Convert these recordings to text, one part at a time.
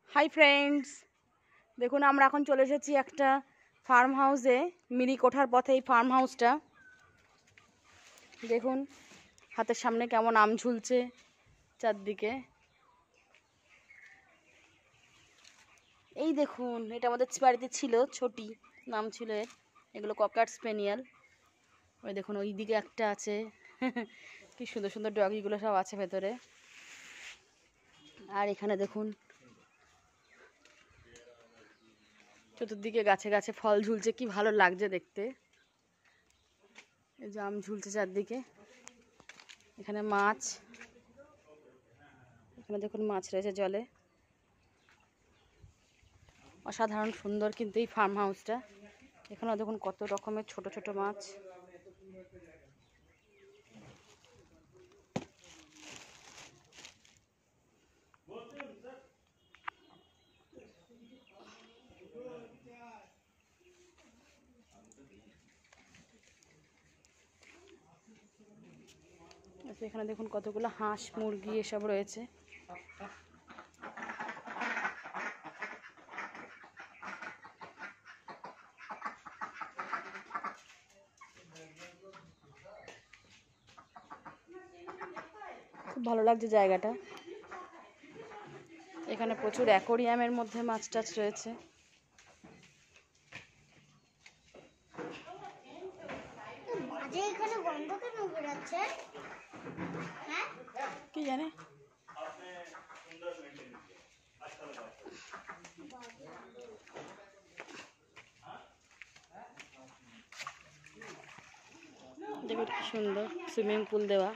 Hi friends, দেখুন আমরা এখন চলে এসেছি একটা ফার্ম হাউসে। মিরিক ওঠার পথে এই ফার্ম হাউসটা দেখুন, হাতের সামনে কেমন আম ঝুলছে চারদিকে। এই দেখুন, এটা আমাদের বাড়িতে ছিল, ছোটি নাম ছিল এর। এগুলো ককার স্পেনিয়াল। ওই দেখুন ওই দিকে একটা আছে কি সুন্দর সুন্দর ডগিগুলো সব আছে ভেতরে। আর এখানে দেখুন চতুর্দিকে গাছে গাছে ফল ঝুলছে, কি ভালো লাগছে দেখতে। এই যে আম ঝুলছে চারদিকে। এখানে মাছ, এখানে দেখুন মাছ রয়েছে জলে। অসাধারণ সুন্দর কিন্তু এই ফার্ম হাউসটা। এখানেও দেখুন কত রকমের ছোট ছোট মাছ। এখানে দেখুন কতগুলো হাঁস মুরগি এসব রয়েছে। খুব ভালো লাগছে জায়গাটা। এখানে প্রচুর অ্যাকোরিয়ামের মধ্যে মাছ টাছ রয়েছে। কি জানে দেখুন কি সুন্দর সুইমিং পুল দেওয়া।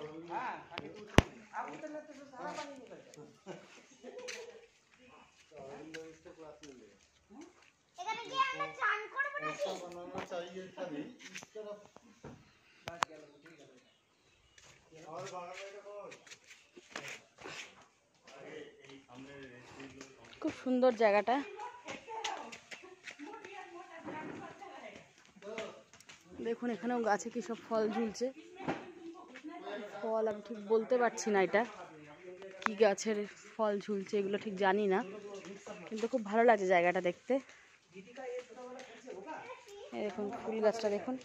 খুব সুন্দর জায়গাটা। দেখুন এখানেও গাছে কি সব ফল ঝুলছে। ফল আমি ঠিক বলতে পারছি না এটা কি গাছের ফল ঝুলছে, এগুলো ঠিক জানি না, কিন্তু খুব ভালো লাগছে জায়গাটা দেখতে। এই দেখুন ফুল গাছটা দেখুন।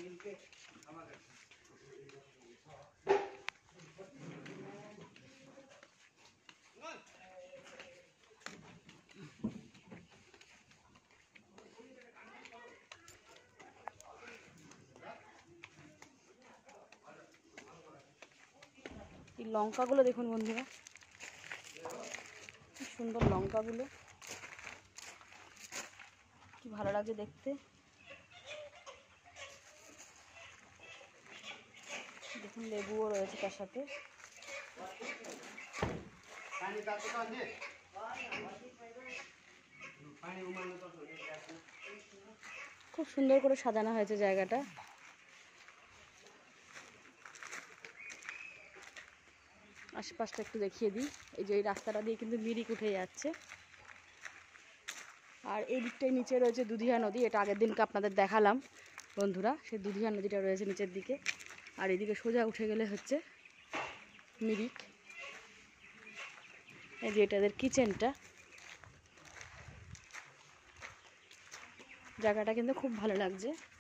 এই লঙ্কাগুলো দেখুন বন্ধুরা, কি সুন্দর লঙ্কাগুলো, কি ভালো লাগছে দেখতে। দেখুন লেবুও রয়েছে তার সাথে। খুব সুন্দর করে সাজানো হয়েছে জায়গাটা। আশপাশটা একটু দেখিয়ে দিই। এই যে এই রাস্তাটা দিয়ে কিন্তু মিরিক উঠে যাচ্ছে। আর এই দিকটায় নিচে রয়েছে দুধিয়া নদী। এটা আগের দিনকে আপনাদের দেখালাম বন্ধুরা, সেই দুধিয়া নদীটা রয়েছে নিচের দিকে। আর এদিকে সোজা উঠে গেলে হচ্ছে মিরিক। এই যে এটা এদের কিচেনটা। জায়গাটা কিন্তু খুব ভালো লাগছে।